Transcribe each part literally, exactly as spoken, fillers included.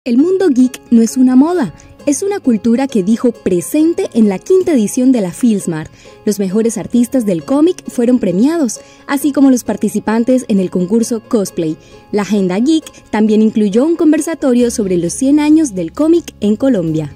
El mundo geek no es una moda, es una cultura que dijo presente en la quinta edición de la Filmsmart. Los mejores artistas del cómic fueron premiados, así como los participantes en el concurso Cosplay. La agenda geek también incluyó un conversatorio sobre los cien años del cómic en Colombia.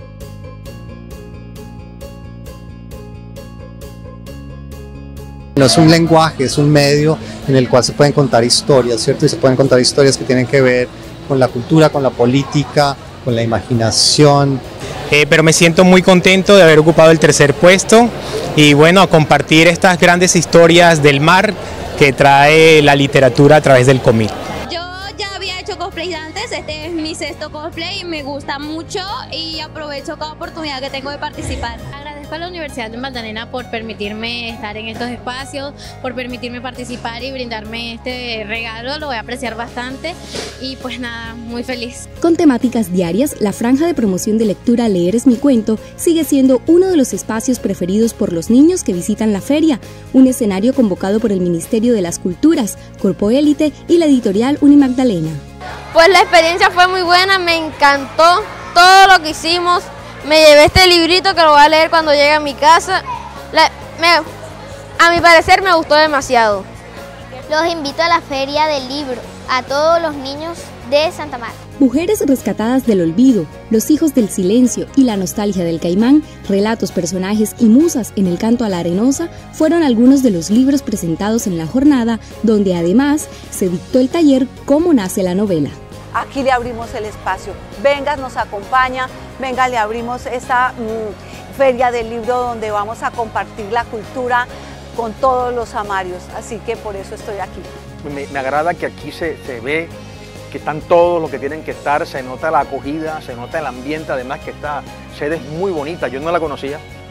No es un lenguaje, es un medio en el cual se pueden contar historias, ¿cierto? Y se pueden contar historias que tienen que ver con la cultura, con la política, con la imaginación. Eh, pero me siento muy contento de haber ocupado el tercer puesto y bueno, a compartir estas grandes historias del mar que trae la literatura a través del cómic. Yo ya había hecho cosplay antes, este es mi sexto cosplay y me gusta mucho y aprovecho cada oportunidad que tengo de participar. Agradezco a la Universidad de Magdalena por permitirme estar en estos espacios, por permitirme participar y brindarme este regalo, lo voy a apreciar bastante y pues nada, muy feliz. Con temáticas diarias, la franja de promoción de lectura Leer es mi cuento sigue siendo uno de los espacios preferidos por los niños que visitan la feria, un escenario convocado por el Ministerio de las Culturas, Corpo Élite y la editorial Unimagdalena. Pues la experiencia fue muy buena, me encantó todo lo que hicimos. Me llevé este librito que lo voy a leer cuando llegue a mi casa. La, me, a mi parecer me gustó demasiado. Los invito a la Feria del Libro, a todos los niños de Santa Marta. Mujeres rescatadas del olvido, los hijos del silencio y la nostalgia del caimán, relatos, personajes y musas en el canto a la arenosa fueron algunos de los libros presentados en la jornada, donde además se dictó el taller Cómo nace la novela. Aquí le abrimos el espacio, venga, nos acompaña, venga, le abrimos esta mmm, feria del libro donde vamos a compartir la cultura con todos los amarios, así que por eso estoy aquí. Me, me agrada que aquí se, se ve que están todos los que tienen que estar, se nota la acogida, se nota el ambiente, además que esta sede es muy bonita, yo no la conocía.